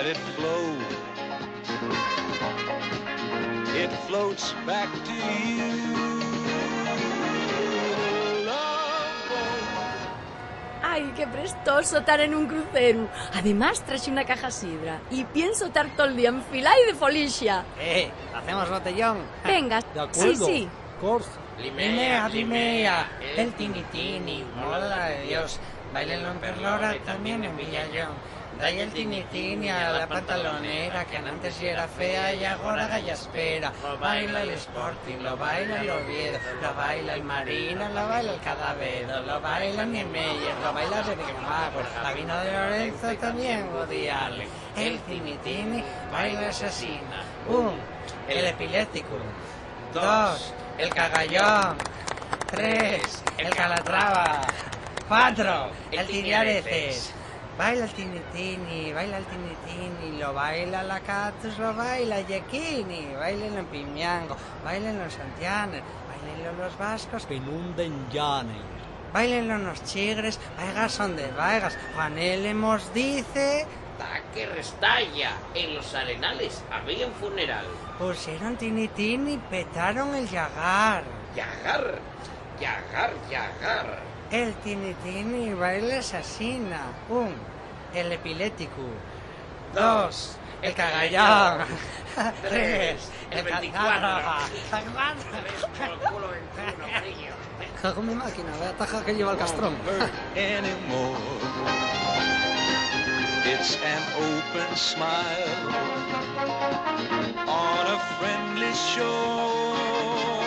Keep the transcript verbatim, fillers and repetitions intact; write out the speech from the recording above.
let it flow. It floats back to you. ¡Ay, qué prestoso estar en un crucero! Además, traje una caja sidra y pienso estar todo el día enfilada y de folicia. Eh, ¿hacemos botellón? Venga, De acuerdo. sí, sí. Course. Limea, limea, el tini tini, mola de Dios. Bailenlo en Perlora, también en Villayón. Dai el tini tini a la pantalonera, que antes sí era fea y ahora galla espera. Lo baila el Sporting, lo baila el Oviedo, lo baila el Marina, lo baila el Cadavedo, lo baila el Niemeyer, lo baila el Beckenbauer, la Vino de Lorenzo también Woody Allen. El tini tini baila asesina. Un, el epiléptico. Dos, el cagallón. Tres, el calatrava. Cuatro, el tiriareces. Baila el tinitini, baila el tinitini, lo baila la Catus, lo baila Yequini, bailenlo en Pimiango, bailenlo en Santianes, bailenlo los vascos, Penunden llanes. bailenlo los chigres, vaigas son de vaigas. Juanele nos dice... ¡Ta que restalla! En los arenales había un funeral. Pusieron tinitini, petaron el yagar. ¡Yagar! ¡Yagar, yagar! El tinitini baila asesina. Un, el epiléptico. Dos, el cagallón. Tres, el veinticuatro. Cago en mi máquina, vaya taja que lleva el castrón. Anymore. It's an open smile on a friendly shore.